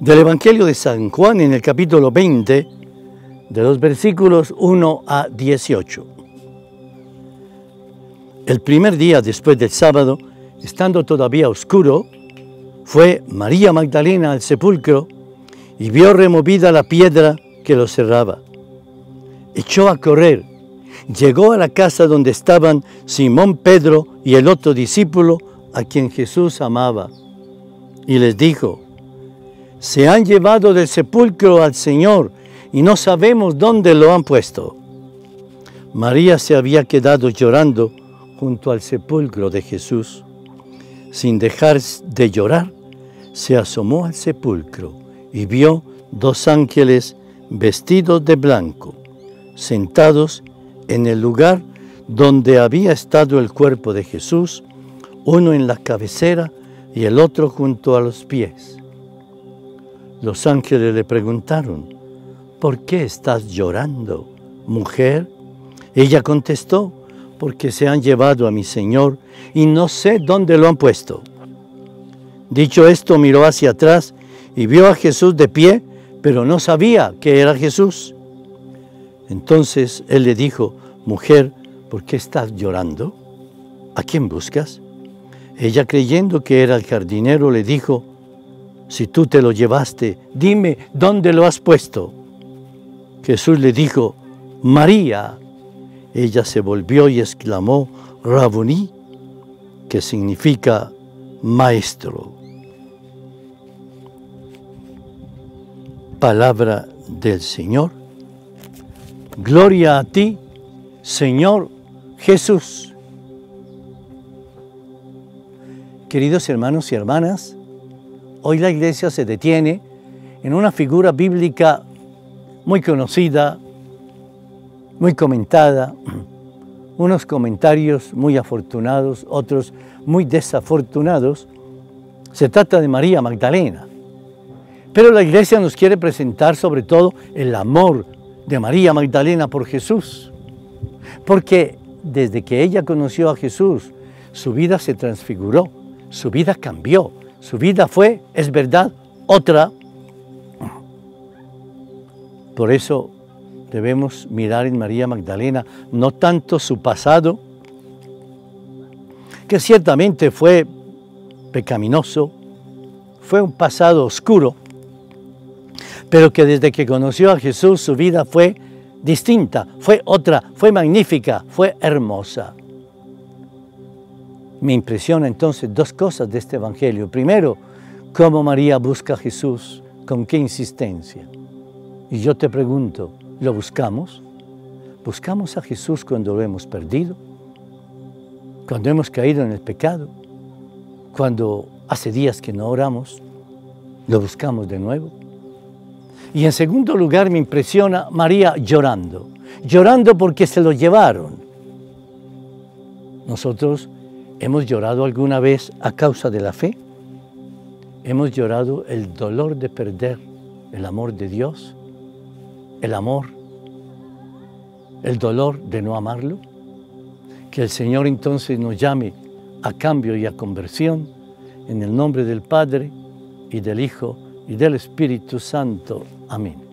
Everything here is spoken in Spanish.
Del Evangelio de San Juan en el capítulo 20, de los versículos 1 a 18. El primer día después del sábado, estando todavía oscuro, fue María Magdalena al sepulcro y vio removida la piedra que lo cerraba. Echó a correr, llegó a la casa donde estaban Simón Pedro y el otro discípulo a quien Jesús amaba, y les dijo: se han llevado del sepulcro al Señor y no sabemos dónde lo han puesto. María se había quedado llorando junto al sepulcro de Jesús. Sin dejar de llorar, se asomó al sepulcro y vio dos ángeles vestidos de blanco, sentados en el lugar donde había estado el cuerpo de Jesús, uno en la cabecera y el otro junto a los pies. Los ángeles le preguntaron: ¿por qué estás llorando, mujer? Ella contestó: porque se han llevado a mi Señor y no sé dónde lo han puesto. Dicho esto, miró hacia atrás y vio a Jesús de pie, pero no sabía que era Jesús. Entonces él le dijo: mujer, ¿por qué estás llorando? ¿A quién buscas? Ella, creyendo que era el jardinero, le dijo: si tú te lo llevaste, dime dónde lo has puesto. Jesús le dijo: María. Ella se volvió y exclamó: Rabuní, que significa maestro. Palabra del Señor. Gloria a ti, Señor Jesús. Queridos hermanos y hermanas, hoy la Iglesia se detiene en una figura bíblica muy conocida, muy comentada, unos comentarios muy afortunados, otros muy desafortunados. Se trata de María Magdalena. Pero la Iglesia nos quiere presentar sobre todo el amor de María Magdalena por Jesús. Porque desde que ella conoció a Jesús, su vida se transfiguró, su vida cambió. Su vida fue, es verdad, otra. Por eso debemos mirar en María Magdalena no tanto su pasado, que ciertamente fue pecaminoso, fue un pasado oscuro, pero que desde que conoció a Jesús su vida fue distinta, fue otra, fue magnífica, fue hermosa. Me impresiona entonces dos cosas de este Evangelio. Primero, cómo María busca a Jesús, con qué insistencia. Y yo te pregunto, ¿lo buscamos? ¿Buscamos a Jesús cuando lo hemos perdido? ¿Cuando hemos caído en el pecado? ¿Cuando hace días que no oramos? ¿Lo buscamos de nuevo? Y en segundo lugar me impresiona María llorando. Llorando porque se lo llevaron. Nosotros ¿hemos llorado alguna vez a causa de la fe? ¿Hemos llorado el dolor de perder el amor de Dios? ¿El amor? ¿El dolor de no amarlo? Que el Señor entonces nos llame a cambio y a conversión, en el nombre del Padre, y del Hijo, y del Espíritu Santo. Amén.